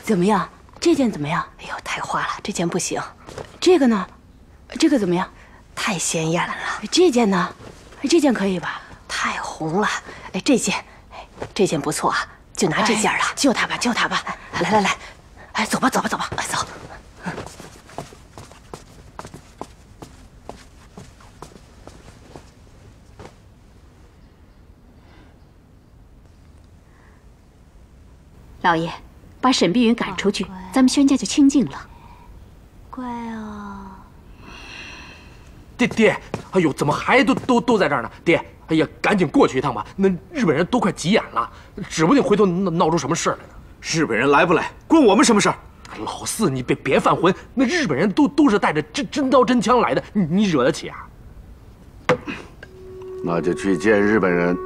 怎么样？这件怎么样？ 哎呦，太花了，这件不行。 这个呢？这个怎么样？ 太显眼了。 这件呢？这件可以吧？ 太红了。哎，这件不错啊，就拿这件了。 就它吧，就它吧。 来，哎，走吧，哎，走。 老爷，把沈碧云赶出去，咱们宣家就清净了。 乖哦。 爹，哎呦，怎么还都在这儿呢？爹，哎呀，赶紧过去一趟吧，那日本人都快急眼了，指不定回头闹出什么事来呢。 日本人来不来，关我们什么事儿？ 老四，你别犯浑，那日本人都是带着真刀真枪来的，你惹得起啊？ 那就去见日本人。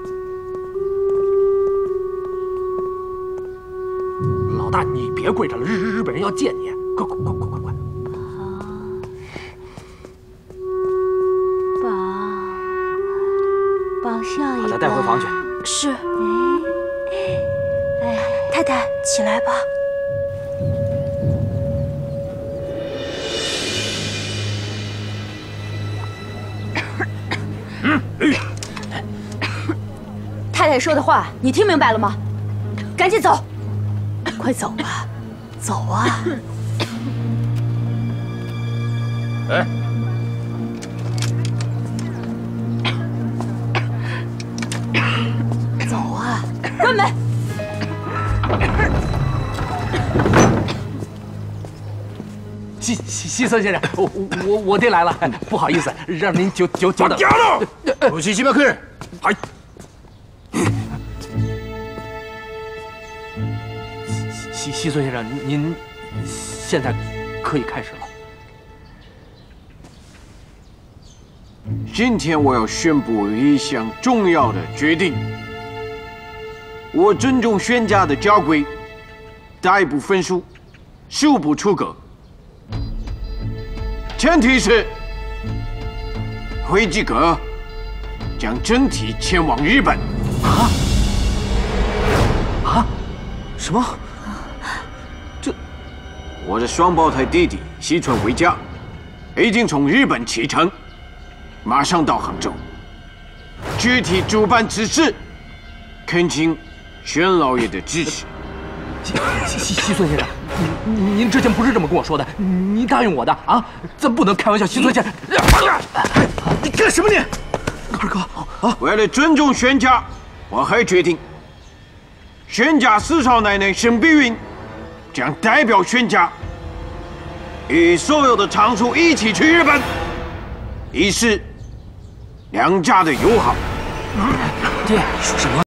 老大，你别跪着了，日本人要见你，快！ 宝笑一个。 把他带回房去。 是。哎，太太，起来吧。太太说的话，你听明白了吗？赶紧走。 快走吧，走啊！ 哎， 走啊！ 关门。 西村先生，我爹来了，不好意思，让您久等。 不许欺骗客人。 哎。西村先生，您现在可以开始了。 今天我要宣布一项重要的决定。我尊重宣家的家规，逮捕分书，恕不出阁。前提是灰吉阁将整体前往日本。 什么？ 我的双胞胎弟弟西村维嘉已经从日本启程，马上到杭州。具体主办此事，恳请宣老爷的支持。 西村先生，您之前不是这么跟我说的，您答应我的啊，咱不能开玩笑。西村先生， 你干什么你？ 二哥啊！为了尊重宣家，我还决定，宣家四少奶奶沈碧云将代表宣家，与所有的长叔一起去日本，以示两家的友好。 爹，你说什么？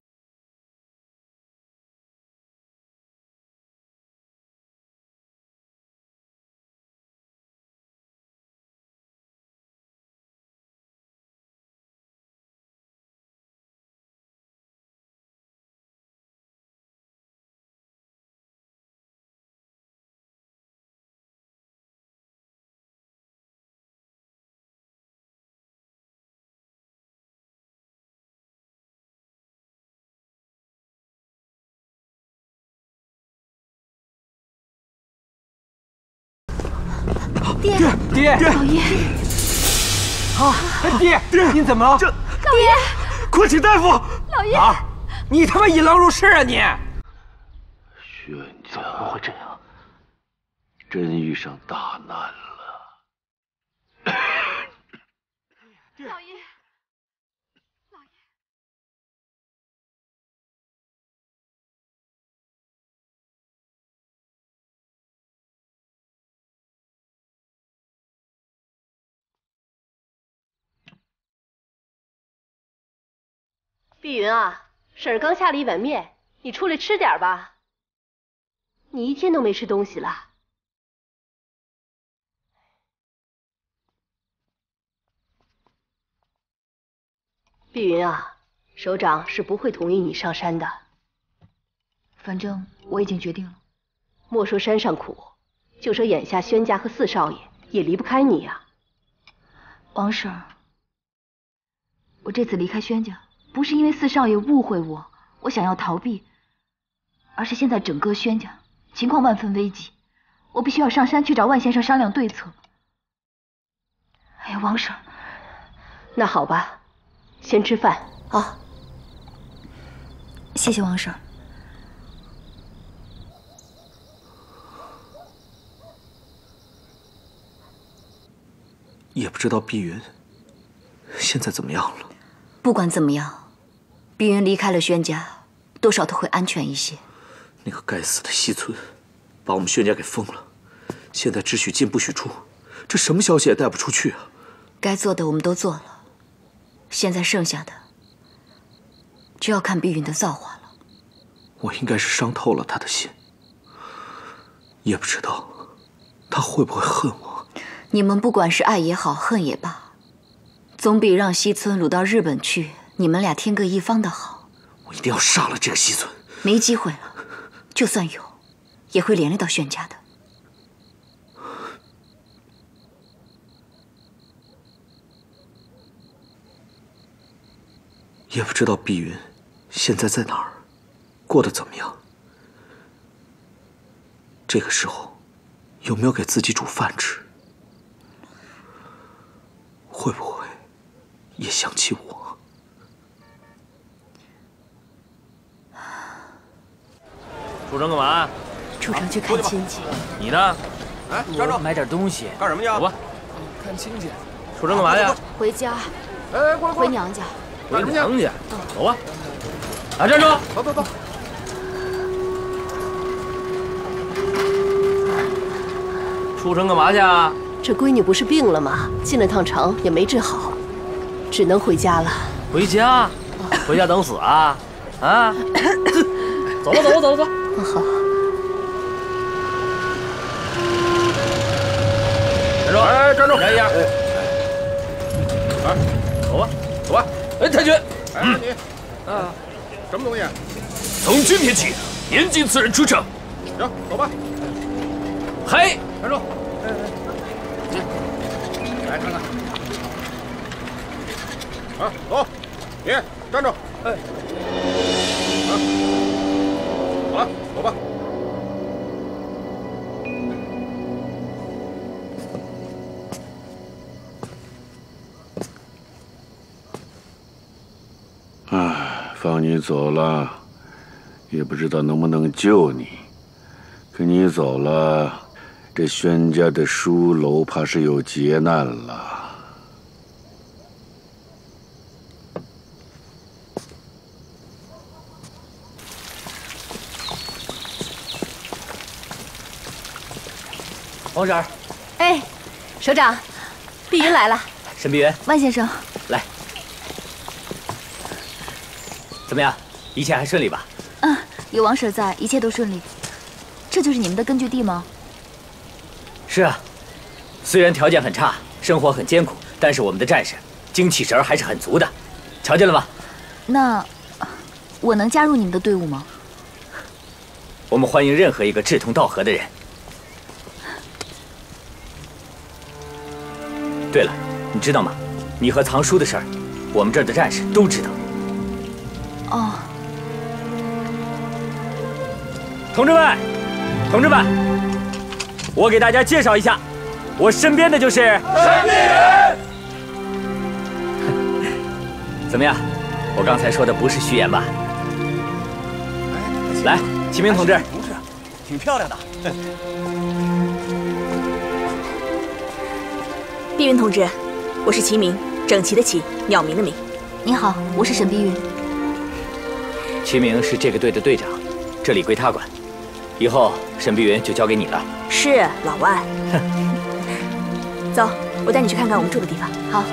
爹， 老爷， 啊，爹，您怎么了？ 老爷， 快请大夫！ 老爷， 儿，你他妈引狼入室啊你！ 宣家怎么会这样？ 真遇上大难了。 老爷， 碧云啊，婶儿刚下了一碗面，你出来吃点吧。你一天都没吃东西了。碧云啊，首长是不会同意你上山的。 反正我已经决定了。 莫说山上苦，就说眼下宣家和四少爷也离不开你呀。 王婶儿，我这次离开宣家，不是因为四少爷误会我，我想要逃避，而是现在整个宣家情况万分危急，我必须要上山去找万先生商量对策。哎呀，王婶， 那好吧，先吃饭啊。 谢谢王婶。 也不知道碧云现在怎么样了。 不管怎么样，碧云离开了轩家，多少都会安全一些。 那个该死的西村，把我们轩家给封了，现在只许进不许出，这什么消息也带不出去啊！ 该做的我们都做了，现在剩下的就要看碧云的造化了。 我应该是伤透了他的心，也不知道他会不会恨我。 你们不管是爱也好，恨也罢，总比让西村掳到日本去，你们俩天各一方的好。 我一定要杀了这个西村。 没机会了，就算有，也会连累到轩家的。 也不知道碧云现在在哪儿，过得怎么样。这个时候，有没有给自己煮饭吃？会不会也想起我？ 出城干嘛？ 出城去看亲戚。 你呢？ 哎，站住！ 买点东西。 干什么去？ 走吧。 看亲戚。 出城干嘛去？ 回家。 哎，过来， 回娘家。 回娘家。走吧。啊，站住！ 走走走。 出城干嘛去啊？ 这闺女不是病了吗？进了趟城也没治好，只能回家了。 回家？回家等死啊？啊！走吧，走吧，走吧，走。 好。 站住！哎，站住！站一下。哎，走吧，走吧。哎，太君。 哎，你，什么东西？ 从今天起，严禁此人出城。 行，走吧。 嘿， 站住！来看看。啊，走，你站住。哎。啊，好了，走吧。 唉，放你走了，也不知道能不能救你。可你走了，这轩家的书楼怕是有劫难了。 王婶儿， 哎，首长，碧云来了。 沈碧云， 万先生， 来。怎么样？一切还顺利吧？ 嗯，有王婶在，一切都顺利。这就是你们的根据地吗？ 是啊，虽然条件很差，生活很艰苦，但是我们的战士精气神还是很足的，瞧见了吗？ 那我能加入你们的队伍吗？ 我们欢迎任何一个志同道合的人。对了，你知道吗？你和藏书的事儿，我们这儿的战士都知道。 哦。 同志们，同志们，我给大家介绍一下，我身边的就是沈碧云。怎么样？我刚才说的不是虚言吧？来，齐明同志， 同志，挺漂亮的。 碧云同志，我是齐明，整齐的齐，鸟鸣的鸣。 你好，我是沈碧云。 齐明是这个队的队长，这里归他管。以后沈碧云就交给你了。 是，老万。走，我带你去看看我们住的地方。 好。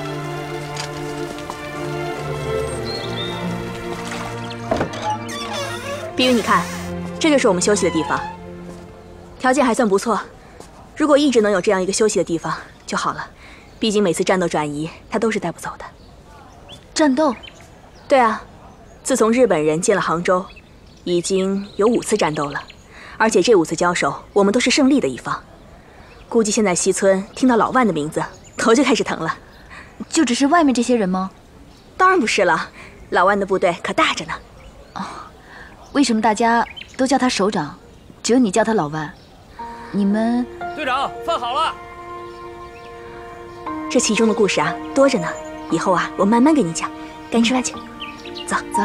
碧云，你看，这就是我们休息的地方，条件还算不错。如果一直能有这样一个休息的地方就好了。毕竟每次战斗转移，他都是带不走的。 战斗？ 对啊，自从日本人进了杭州，已经有5次战斗了，而且这5次交手，我们都是胜利的一方。估计现在西村听到老万的名字，头就开始疼了。 就只是外面这些人吗？ 当然不是了，老万的部队可大着呢。 哦，为什么大家都叫他首长？ 只有你叫他老万。你们队长，饭好了。 这其中的故事啊，多着呢。以后啊，我慢慢给你讲。赶紧吃饭去，走走。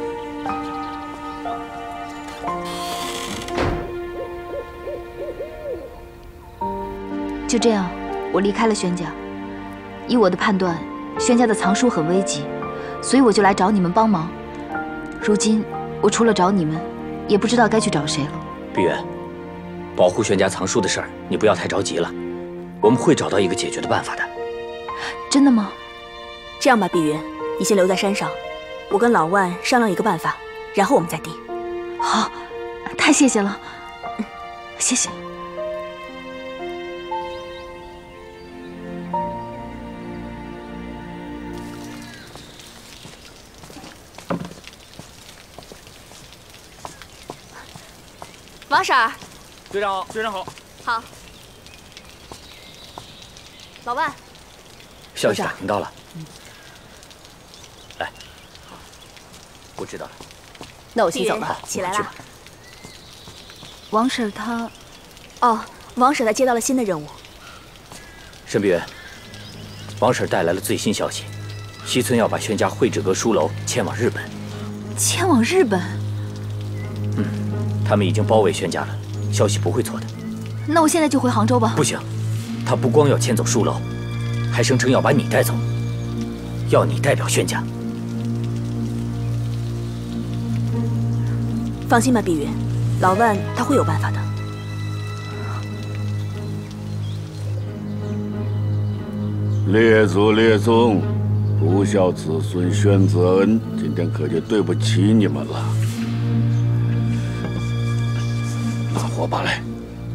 就这样，我离开了宣家。以我的判断，宣家的藏书很危急，所以我就来找你们帮忙。如今我除了找你们，也不知道该去找谁了。 碧云，保护宣家藏书的事儿，你不要太着急了，我们会找到一个解决的办法的。 真的吗？ 这样吧，碧云，你先留在山上，我跟老万商量一个办法，然后我们再定。 好，太谢谢了，谢谢。 王婶儿， 队长，队长好。 好。老万， 消息打听到了。来，我知道了。 那我先走了，起来啦。 王婶她， 哦，王婶她接到了新的任务。 沈碧云，王婶带来了最新消息，西村要把宣家绘制阁书楼迁往日本。 迁往日本？ 他们已经包围宣家了，消息不会错的。 那我现在就回杭州吧。 不行，他不光要迁走书楼，还声称要把你带走，要你代表宣家。 放心吧，碧云，老万他会有办法的。 列祖列宗，不孝子孙宣泽恩，今天可就对不起你们了。拿火把来！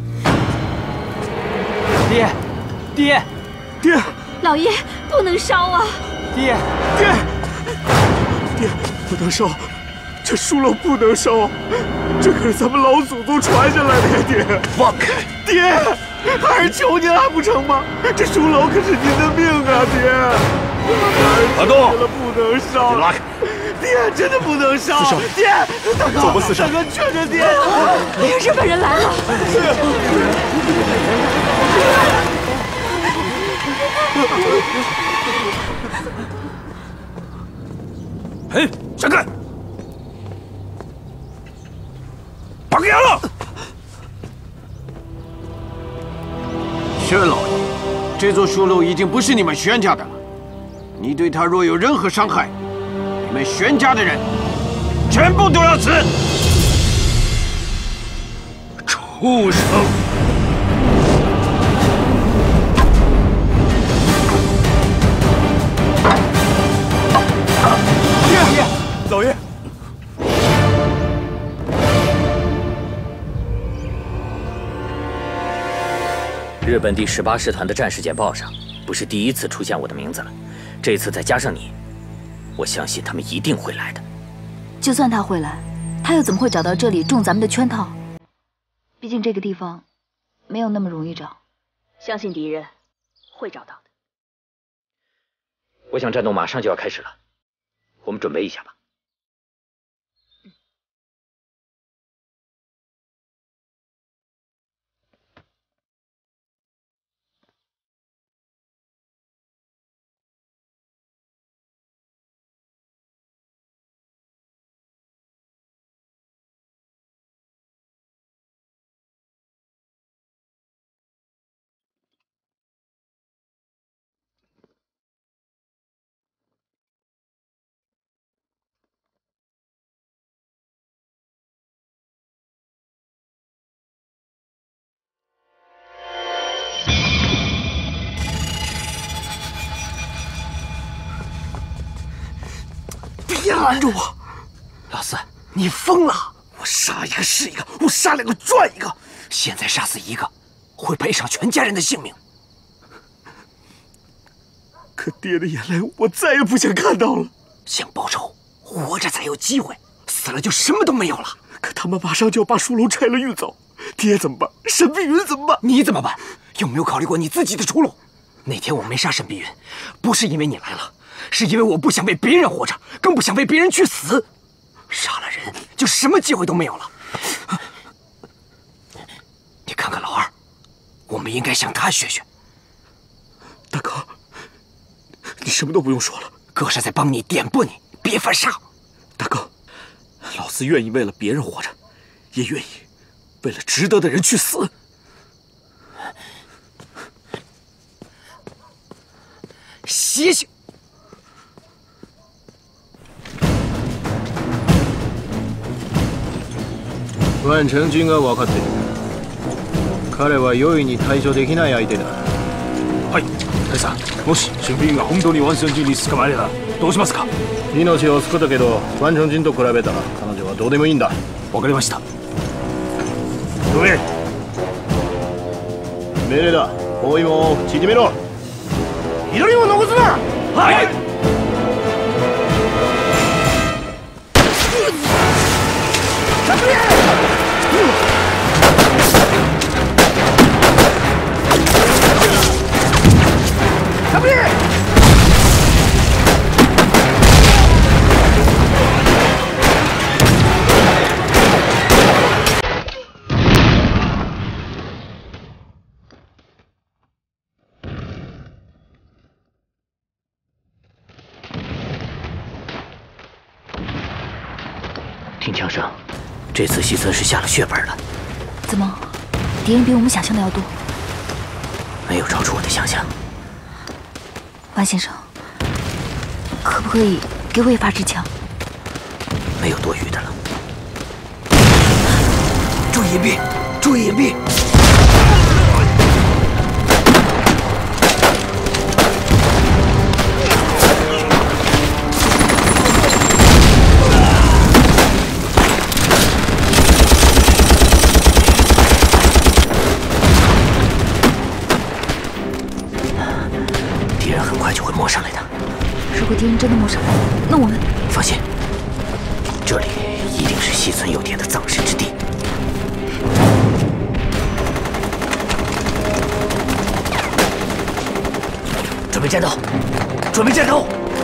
爹，爹， 爹！老爷，不能烧啊！ 爹， 爹，爹，不能烧，这书楼不能烧，这可是咱们老祖宗传下来的呀！爹， 放开！ 爹，还是求您了不成吗？这书楼可是您的命啊，爹！ 阿东， 不能烧！ 你拉开！ 爹，真的不能烧！爹，大哥， 走吧，四少， 大哥，劝劝爹！ 日本人来了！ 哎，闪开！绑架了！薛老爷，这座书楼已经不是你们宣家的了。你对他若有任何伤害，你们宣家的人全部都要死！ 畜生！ 爹，老爷。 日本第18师团的战士简报上，不是第一次出现我的名字了。这次再加上你，我相信他们一定会来的。 就算他会来，他又怎么会找到这里中咱们的圈套？毕竟这个地方没有那么容易找。 相信敌人会找到的。 我想战斗马上就要开始了，我们准备一下吧。 别拦着我！ 老四，你疯了！我杀一个是一个，我杀2个赚1个。现在杀死1个，会赔上全家人的性命。 可爹的眼泪，我再也不想看到了。 想报仇，活着才有机会，死了就什么都没有了。 可他们马上就要把书楼拆了运走，爹怎么办？沈碧云怎么办？ 你怎么办？有没有考虑过你自己的出路？那天我没杀沈碧云，不是因为你来了，是因为我不想为别人活着，更不想为别人去死。杀了人，就什么机会都没有了。 们应该向他学学。 大哥，你什么都不用说了， 哥是在帮你点拨你，别犯傻。 大哥，老子愿意为了别人活着，也愿意为了值得的人去死。 谢谢。 万成君が分かってる。彼は容易に対処できない相手だ。 はい、大佐。もし俊兵が本当に万成君に捕まえればどうしますか？ 命を救ったけど、万成君と比べたら彼女はどうでもいいんだ。 わかりました。どめ。 命令だ。包囲網を縮めろ。一人も残すな。 はい。 听枪声，这次西村是下了血本了。 怎么，敌人比我们想象的要多？ 没有超出我的想象。 万先生，可不可以给我一发支枪？ 没有多余的了。注意隐蔽，注意隐蔽！敌人很快就会摸上来的。 如果敌人真的摸上来，那我们…… 放心，这里一定是西村有田的葬身之地。准备战斗！准备战斗！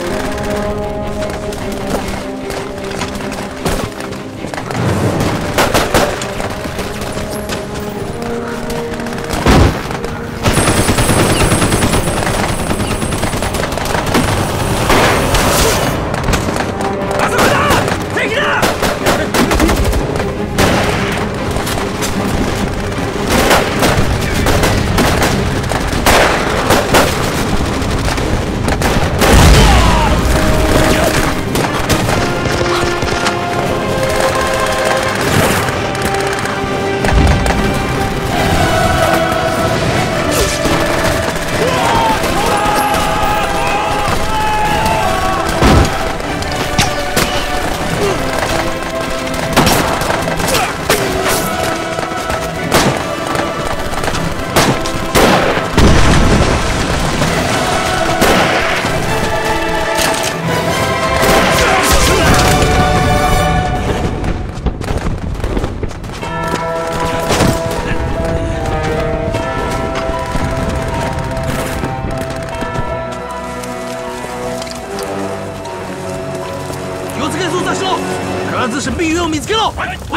必ず避を見つけろ。はい。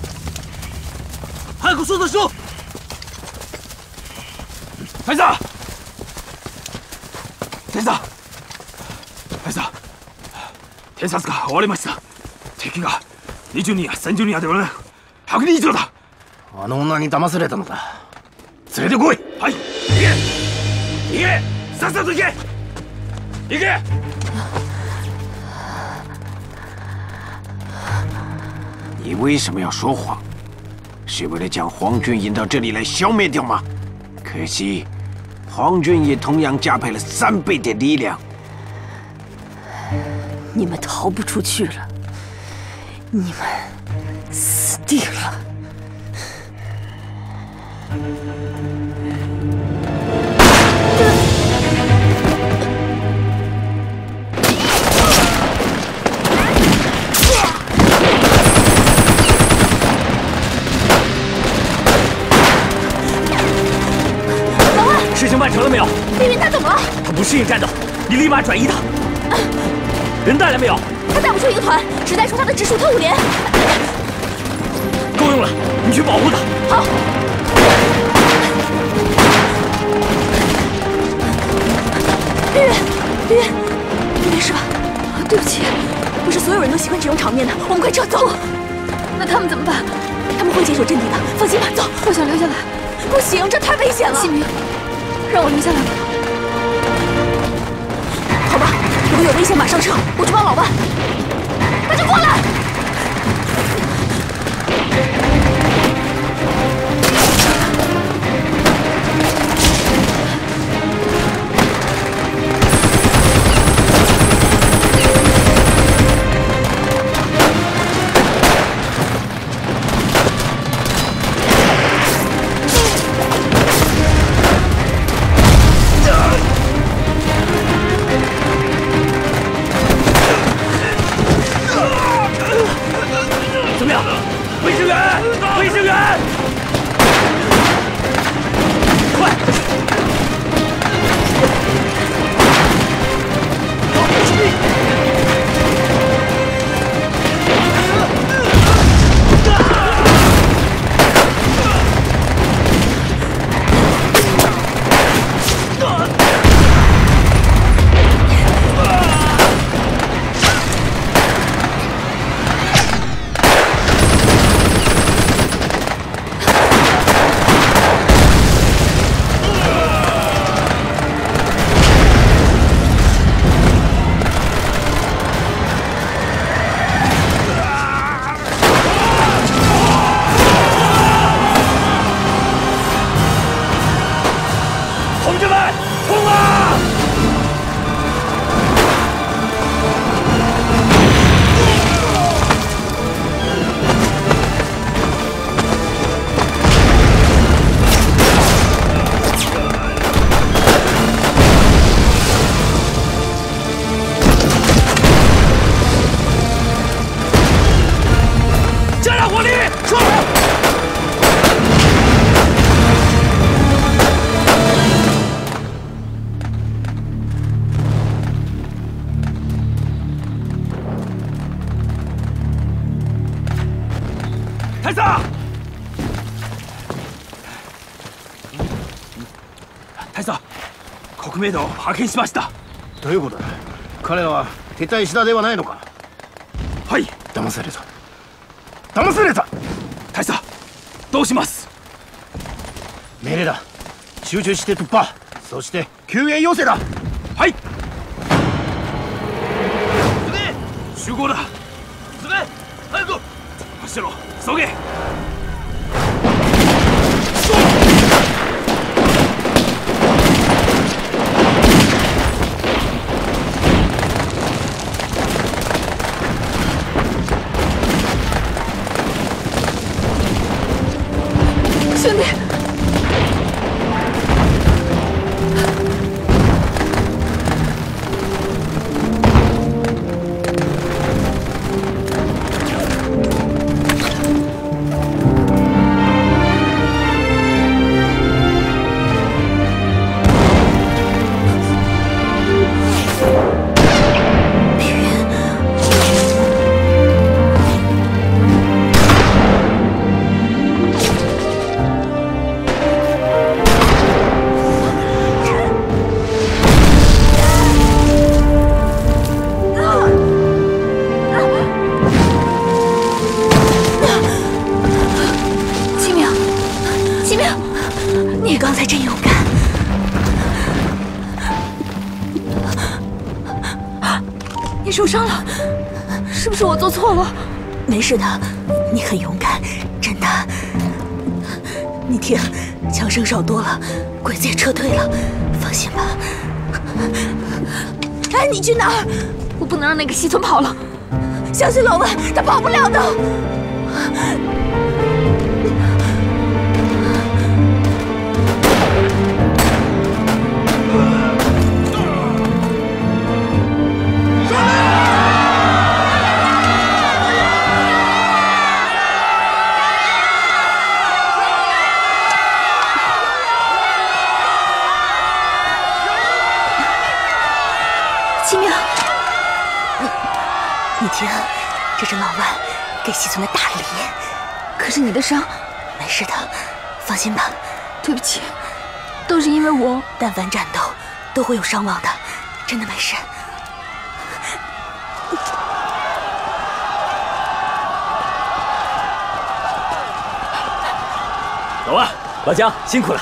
早く操作しろ。大佐。大佐。大佐。偵察が終わりました。敵が20人や30人やではなく100人以上だ。 あの女に騙されたのだ。連れてこい。 はい。行け。行け。さっさと行け。行け。 你为什么要说谎？是为了将皇军引到这里来消灭掉吗？可惜，皇军也同样加派了3倍的力量。 你们逃不出去了，你们死定了！ 事情办成了没有？ 碧云他怎么了？ 他不适应战斗，你立马转移他。人带来没有？ 他带不出一个团，只带出他的直属特务连。 够用了，你去保护他。 好。 绿云，绿云，你没事吧？对不起，不是所有人都喜欢这种场面的，我们快撤走。 那他们怎么办？ 他们会坚守阵地的，放心吧，走。 我想留下来。 不行，这太危险了。 启明，让我留下来吧。 好吧，如果有危险马上撤，我去帮老万。那就过来。 太子，大佐、国明殿を派遣しました。 どういうことだ。彼らは撤退したではないのか。 はい。 騙された。騙された。 大佐、どうします。 命令だ。集中して突破。そして救援要請だ。 はい。集合だ。 進め、早く。 走ろ、急げ。 兄弟， 你刚才真勇敢。 你受伤了，是不是我做错了？ 没事的，你很勇敢，真的。你听，枪声少多了，鬼子也撤退了，放心吧。哎，你去哪儿？ 我不能让那个西村跑了。 相信老万，他跑不了的。你听，这是老万给西村的大礼。 可是你的伤， 没事的，放心吧。 对不起，都是因为我。 但凡战斗都会有伤亡的， 真的没事。 老万、老姜辛苦了。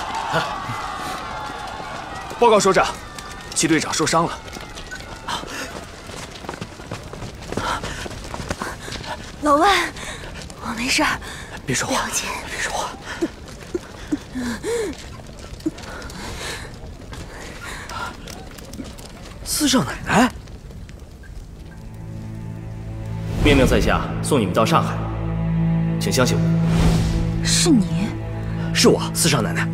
报告首长，齐队长受伤了。 老万，我没事儿。 别说话， 了解。 别说话。四少奶奶， 命令在下，送你们到上海，请相信我。 是你？ 是我，四少奶奶。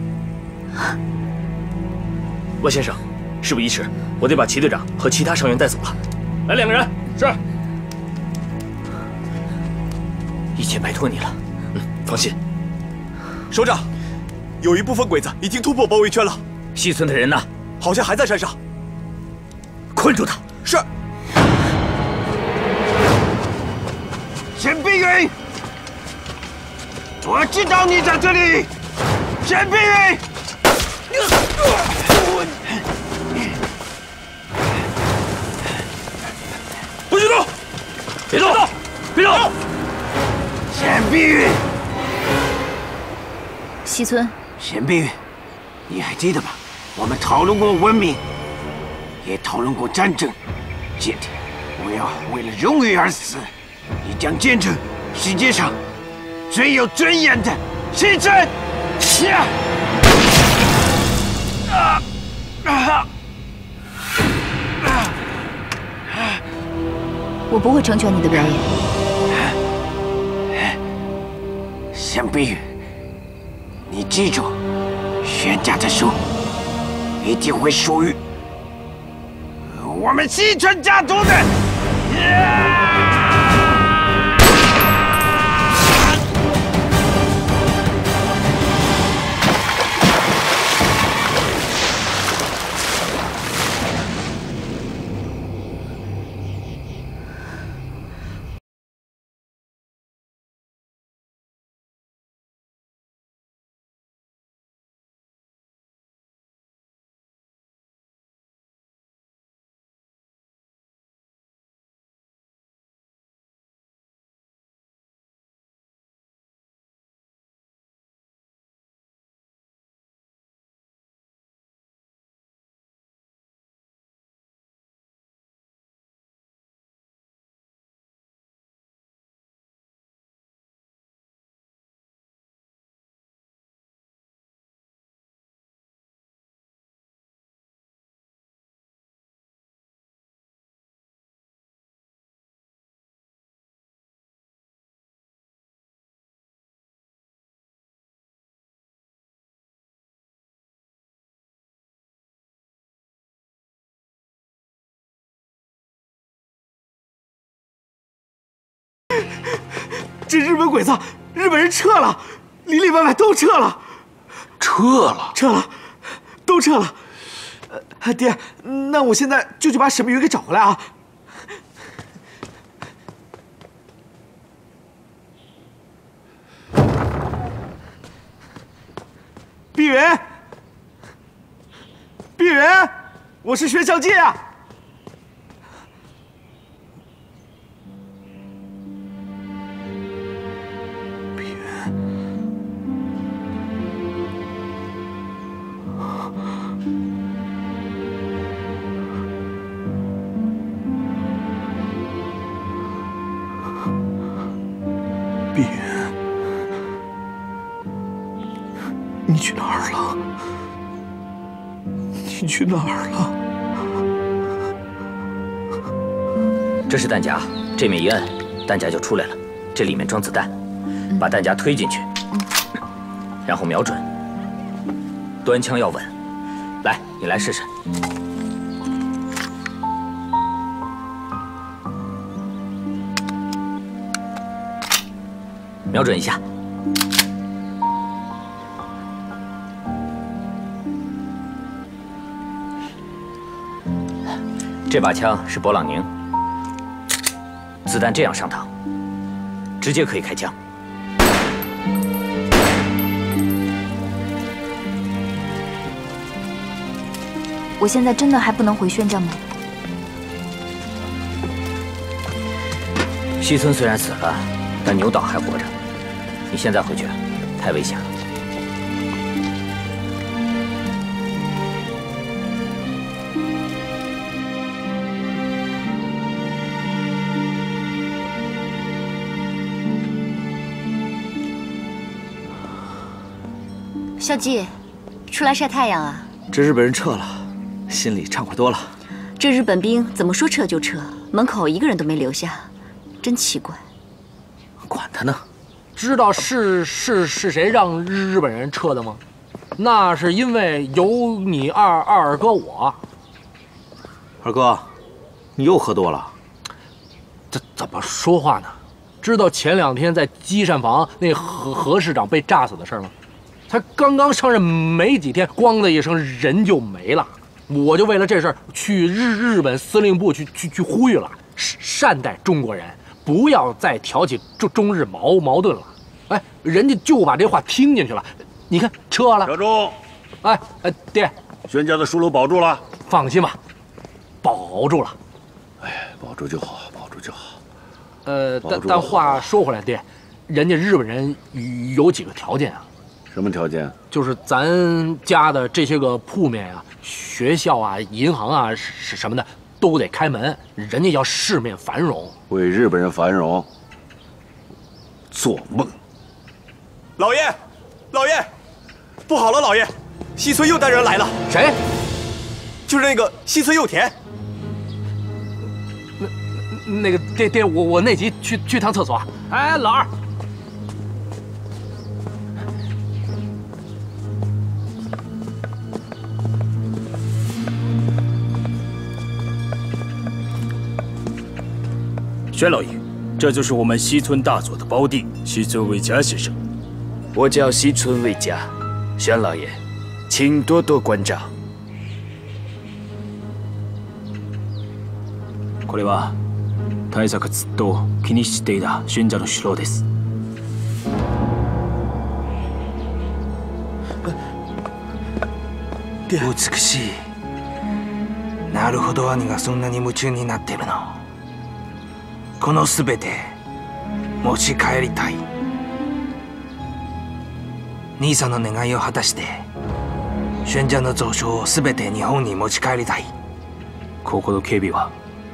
万先生，事不宜迟，我得把齐队长和其他伤员带走了。来2个人。是。一切拜托你了。放心。 首长，有一部分鬼子已经突破包围圈了。 西村的人呢？ 好像还在山上。 困住他。 是。 沈碧云，我知道你在这里。沈碧云。 不许动！别动！别动！ 沈碧云， 西村， 沈碧云，你还记得吗？我们讨论过文明，也讨论过战争。今天我要为了荣誉而死，你将见证世界上最有尊严的牺牲。 我不会成全你的表演。 沈碧云，你记住，轩家的书一定会属于我们西村家族的。 这日本鬼子，日本人撤了，里里外外都撤了。 撤了？ 撤了，都撤了。爹，那我现在就去把沈碧云给找回来啊！碧云，碧云，我是薛孝介啊！碧云，你去哪儿了？你去哪儿了？ 这是弹夹，这面一摁，弹夹就出来了。这里面装子弹，把弹夹推进去，然后瞄准，端枪要稳。来，你来试试。瞄准一下。这把枪是勃朗宁，子弹这样上膛，直接可以开枪。 我现在真的还不能回宣家吗？ 西村虽然死了，但牛岛还活着。你现在回去太危险了。 校纪，出来晒太阳啊！ 这日本人撤了，心里畅快多了。 这日本兵怎么说撤就撤，门口一个人都没留下，真奇怪。 管他呢！ 知道是谁让日本人撤的吗？那是因为有你二哥我。 二哥，你又喝多了？ 怎么说话呢？知道前2天在积善坊那何市长被炸死的事吗？他刚刚上任没几天，咣的一声人就没了。我就为了这事儿去日本司令部去呼吁了，善待中国人，不要再挑起中日矛盾了。哎，人家就把这话听进去了。你看撤了。 小钟， 哎，爹， 宣家的书楼保住了。 放心吧，保住了。 哎，保住就好，保住就好。 但话说回来，爹，人家日本人有几个条件啊？ 什么条件？ 就是咱家的这些个铺面啊、学校啊、银行啊是什么的都得开门，人家要市面繁荣。 为日本人繁荣，做梦！ 老爷，老爷，不好了，老爷，西村又带人来了。 谁？ 就是那个西村佑田。 那个爹，我那急去趟厕所。哎，老二。 宣老爷，这就是我们西村大佐的胞弟西村卫家先生。 我叫西村卫家，宣老爷，请多多关照。 これは大佐がずっと気にしていた宣家の首楼です。 美しい。なるほど、兄がそんなに夢中になってるの。このすべて持ち帰りたい。兄さんの願いを果たして宣家の蔵書をすべて日本に持ち帰りたい。 ここの警備は？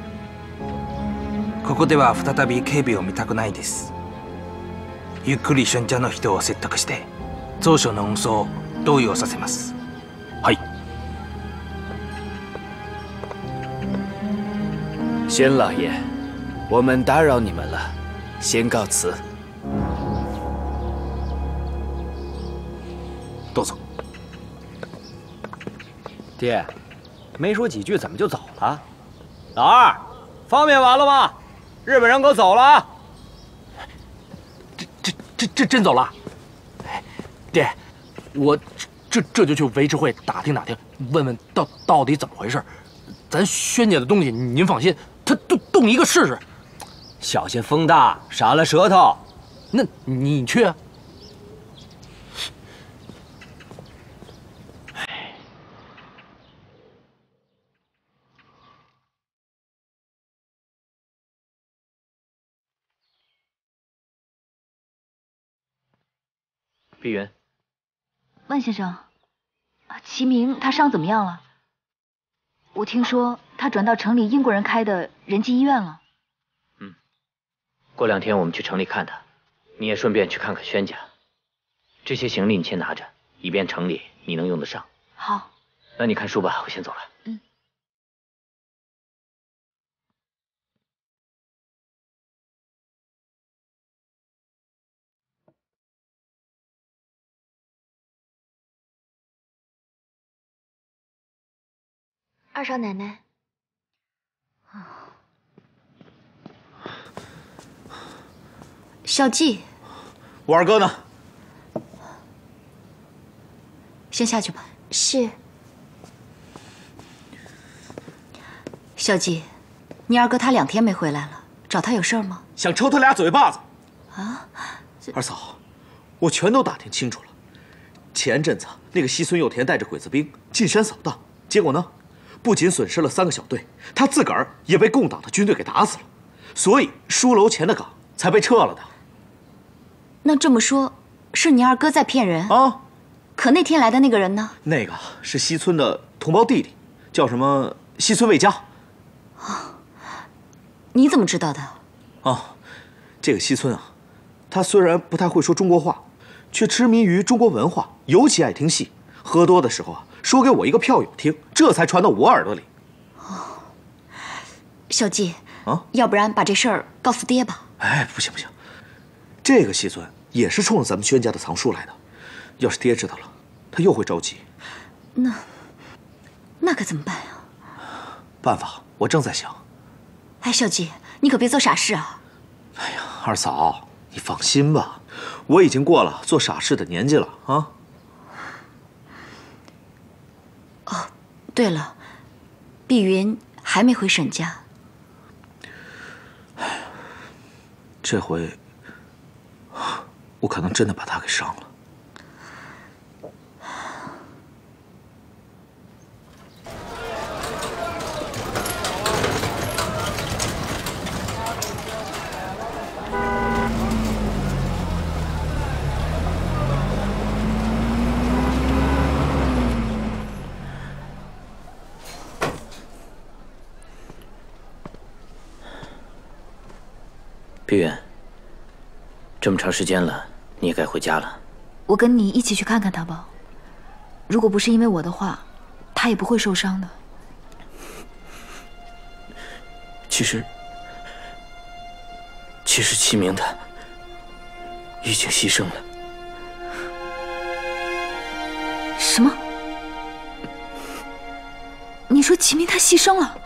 ここでは再び警備を見たくないです。ゆっくり宣家の人を説得して蔵書の運送を同意をさせます。 はい。 宣老爷，我们打扰你们了，先告辞。 都走。 爹，没说几句怎么就走了？老二，方便完了吗？日本人可走了啊！ 这真走了？爹，我这就去维持会打听打听，问问到底怎么回事。咱宣家的东西您放心，他动一个试试。 小心风大，闪了舌头。 那你去啊。 碧云， 万先生，齐明他伤怎么样了？我听说他转到城里英国人开的仁济医院了。 过2天我们去城里看他，你也顺便去看看宣家。这些行李你先拿着，以便城里你能用得上。 好。 那你看书吧，我先走了。 二少奶奶， 孝纪， 我二哥呢？ 先下去吧。 是。 孝纪，你二哥他2天没回来了，找他有事儿吗？ 想抽他俩嘴巴子。 啊？ 二嫂，我全都打听清楚了。前阵子那个西村佑田带着鬼子兵进山扫荡，结果呢？不仅损失了3个小队，他自个儿也被共党的军队给打死了。 所以书楼前的岗才被撤了的。 那这么说，是你二哥在骗人啊？ 可那天来的那个人呢？ 那个是西村的同胞弟弟，叫什么西村卫家。 你怎么知道的？ 啊，这个西村啊，他虽然不太会说中国话，却痴迷于中国文化，尤其爱听戏。喝多的时候啊，说给我一个票友听，这才传到我耳朵里。 小季啊， 要不然把这事儿告诉爹吧。 哎，不行不行，这个西村也是冲着咱们宣家的藏书来的，要是爹知道了，他又会着急。 那可怎么办呀？ 办法我正在想。 哎，小季，你可别做傻事啊！ 哎呀，二嫂，你放心吧，我已经过了做傻事的年纪了啊。 哦，对了，碧云还没回沈家。 这回我可能真的把她给伤了。 碧云，这么长时间了，你也该回家了。 我跟你一起去看看他吧。如果不是因为我的话，他也不会受伤的。 其实齐明他已经牺牲了。 什么？你说齐明他牺牲了？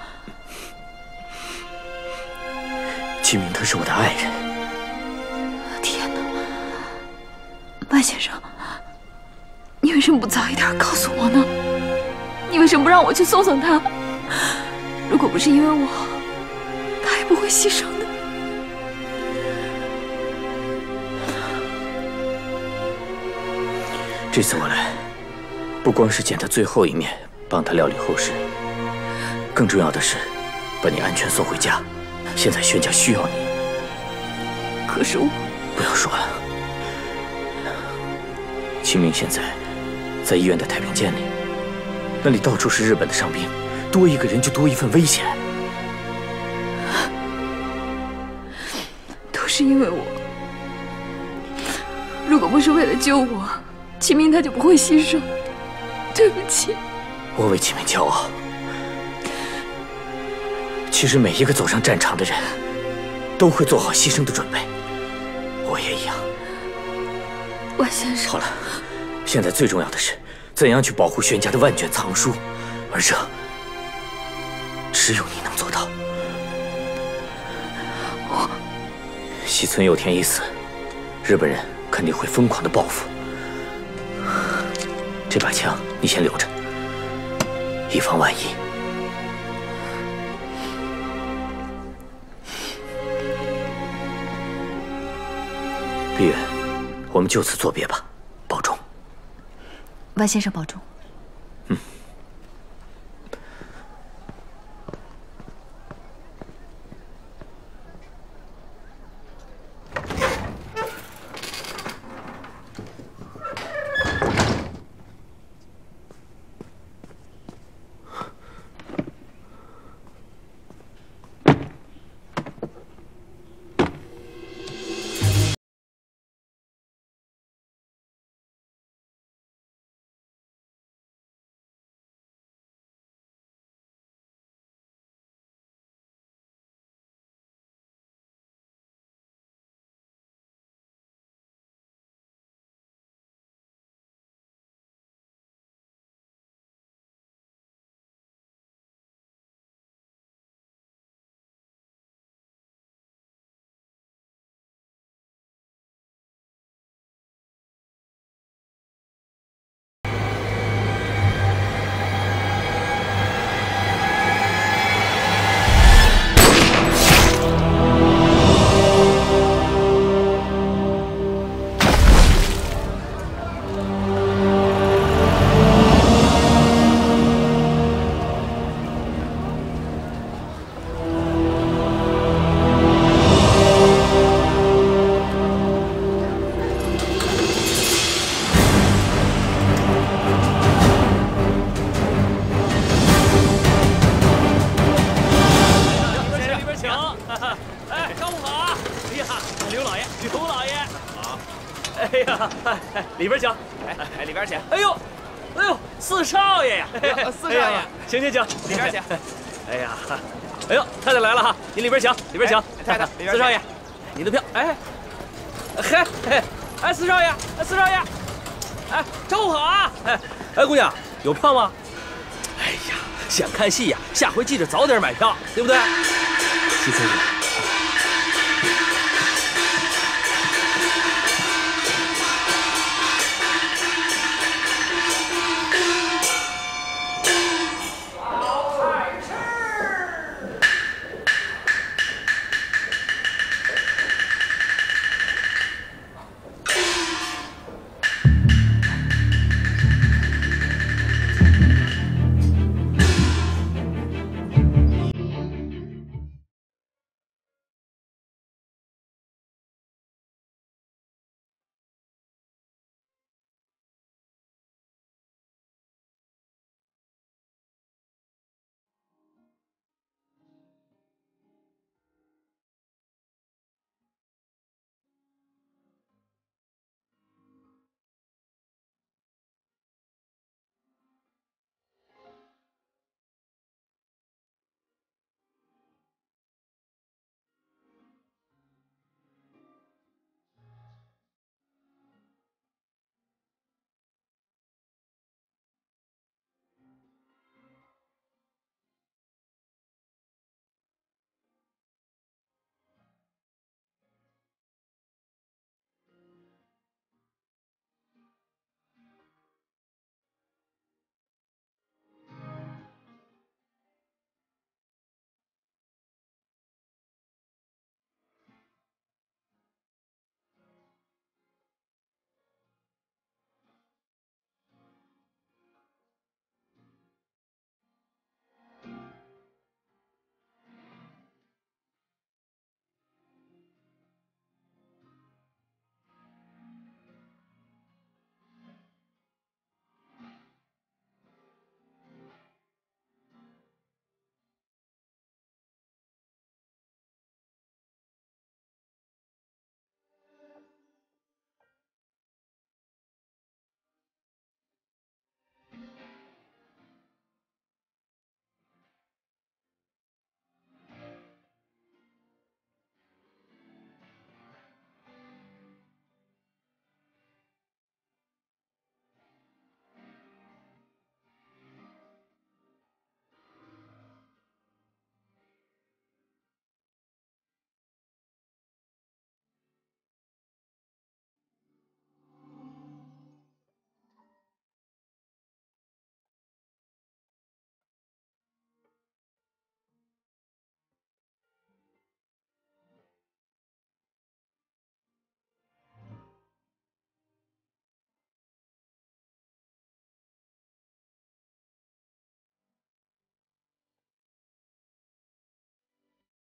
齐明他是我的爱人。 天哪，万先生，你为什么不早一点告诉我呢？你为什么不让我去送送他？如果不是因为我，他也不会牺牲的。 这次我来，不光是见他最后一面，帮他料理后事，更重要的是把你安全送回家。现在宣家需要你。 可是我…… 不要说了。齐明现在在医院的太平间里，那里到处是日本的伤兵，多一个人就多一份危险。 都是因为我。如果不是为了救我，齐明他就不会牺牲。对不起。 我为齐明骄傲。其实每一个走上战场的人，都会做好牺牲的准备。我也一样。 万先生。 好了，现在最重要的是怎样去保护宣家的万卷藏书，而这只有你能做到。西村佑田一死，日本人肯定会疯狂的报复。这把枪你先留着，以防万一。碧云，我们就此作别吧，保重。 万先生保重。 哎，里边请。哎，里边请。哎呦，哎呦，四少爷呀！四少爷，请，里边请。哎呀，哎呦，太太来了哈，您里边请，里边请。太太，四少爷，你的票。哎，嘿，哎，四少爷，哎，招呼好啊！哎，姑娘，有票吗？哎呀，想看戏呀，下回记着早点买票，对不对？西村。